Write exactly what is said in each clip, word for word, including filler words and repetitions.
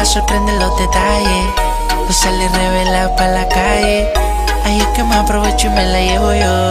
sorprenden los detalles. No sale y revela pa' la calle. Ahí es que me aprovecho y me la llevo yo.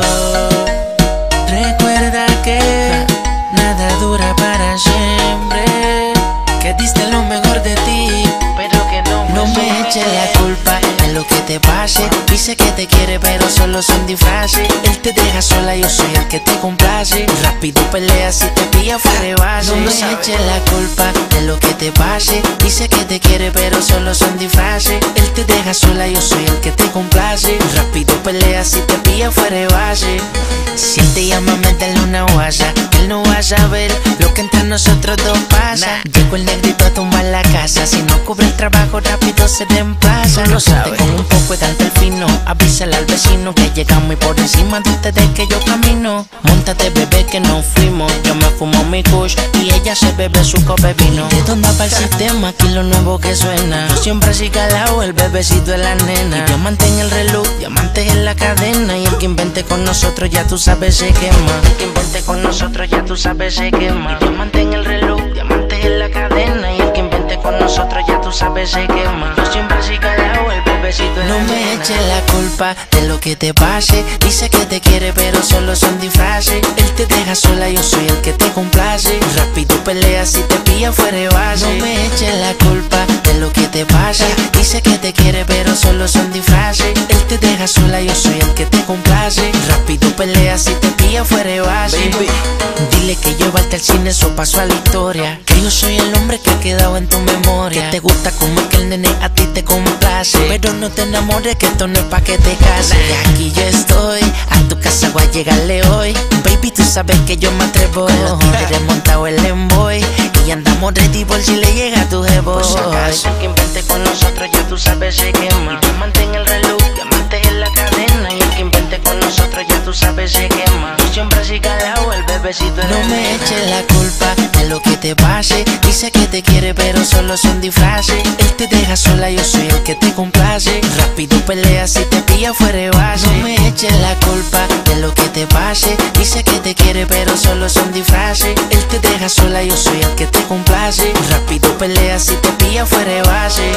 Recuerda que nada dura para siempre, que diste lo mejor de ti, pero que no me, no me eches la culpa de lo que te pase. Dice que te quiere pero solo son disfraces. Él te deja sola, yo soy el que te complace. Rápido pelea si te pilla fuera de base. No me eches la culpa de lo que te pase. Dice que te quiere pero solo son disfraces. Él te deja sola, yo soy el que te complace. Rápido pelea si te pilla fuera de base. Si él te llama, métele una guasa, que él no va a saber lo que entre nosotros dos pasa. Llegó el negrito a tumbar la casa. Si no cubre el trabajo, rápido se reemplaza. No sabe. Con un poco de alto el fino, avísale al vecino que llegamos y por encima de ustedes que yo camino. Móntate, bebé, que nos fuimos. Yo me fumo mi kush y ella se bebe su copa de vino. De dónde va el sistema, aquí lo nuevo que suena. Yo siempre así calado, el bebecito de la nena. Y diamante en el reloj, diamantes en la cadena. Y el que invente con nosotros ya tú sabes se quema. El que invente con nosotros ya tú sabes se quema. Y diamante en el reloj, diamantes en la cadena. Y el que invente con nosotros ya tú sabes se quema. Yo siempre así calado, el bebecito de la nena. No me eches la culpa de lo que te pase. Dice que te quiere pero solo son disfraces. Él te deja sola, yo soy el que te complace. Rápido pelea si te pilla fuera de base. No me eches la culpa de lo que te pasa. Dice que te quiere pero solo son disfraces. Él te deja sola, yo soy el que te complace. Rápido pelea si te pilla fuera de base. Baby, dile que llevarte al cine, eso pasó a la historia. Que yo soy el hombre que ha quedado en tu memoria. Que te gusta como que el nene a ti te complace. Pero no te enamores que esto no es pa' que te cases. Y aquí yo estoy, a tu casa voy a llegarle hoy. Baby, tú sabes que yo me atrevo. Con los tigres montado el envoy y andamos ready por si le llega a tu jevo. Por si acaso, el que invente con nosotros ya tú sabes se quema. Y diamante en el reloj, diamantes en la cadena. Y el que invente con nosotros ya tú sabes se quema. Yo siempre así calado, el bebecito de la nena. No me eches la culpa de lo que te pase. Dice que te quiere pero solo son disfraces. Él te deja sola, yo soy el que te complace. Rápido pelea si te pilla fuera de base. No me eches la culpa de lo que te pase. Dice que te quiere pero solo son disfraces. Él te deja sola, yo soy el que te complace. Rápido pelea si te pilla fuera de base.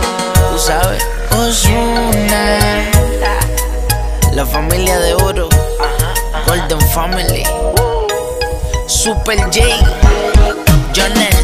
Tú sabes. Ozuna, la familia de oro, Golden Family, Super J, Jones.